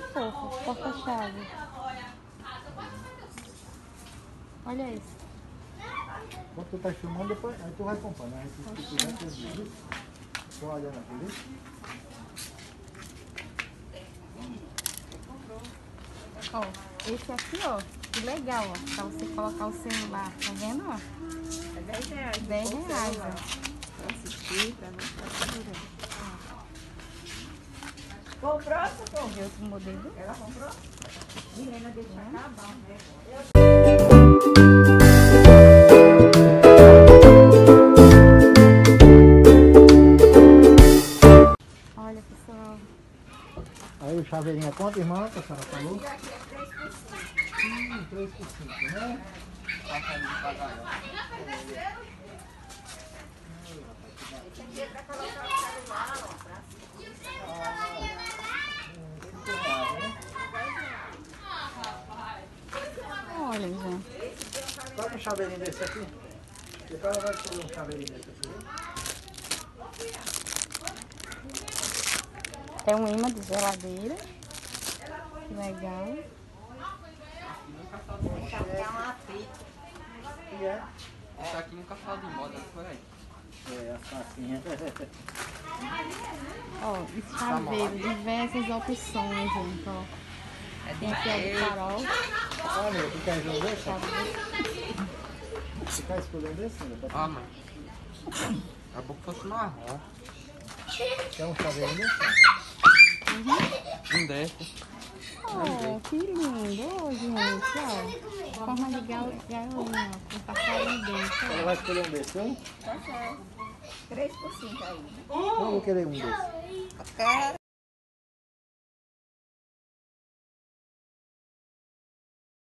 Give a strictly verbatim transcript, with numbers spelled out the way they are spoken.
fofo. Porta-chave. Olha isso. Quando tu tá filmando, depois, aí tu vai comprando. Aí tu, tu, tu vai ter vídeo. Tô olhando aqui, viu? Ó, esse aqui, ó, que legal, ó, pra você colocar o celular, tá vendo, ó? É dez reais. dez reais, ó. Pra assistir, pra não ficar segurando. Comprou, socorro? De outro modelo. Ela comprou? Menina, deixa acabar o negócio. Olha, pessoal. Aí o chaveirinho é quanto, irmã, que a senhora falou? Hum, três por cinco, né? Esse aqui é pra colocar o celular, ó, pra Olha, gente. Tá com um chaveirinho desse aqui? Que cara vai escolher um chaveirinho desse aqui? É um imã de geladeira. Que legal. Esse aqui é um atrito. E é? Isso aqui nunca fala de moda, foi aí. É, as facinhas. Ó, esse chaveiro, diversas opções, gente, ó. Tem aqui ó, de farol. Olha, tu quer um desse? Chaveiro. Tu quer escolher um desse? Né? Ah, mãe. A boca fosse marrom. Quer um chaveirinho desse? Um desse. Oh, que lindo, gente, ó. Forma de gal galinha, ó, com passarinho dentro, Ela ó. vai escolher um desse, hein? Tá certo. três por cinco aí. Não vou querer um desse.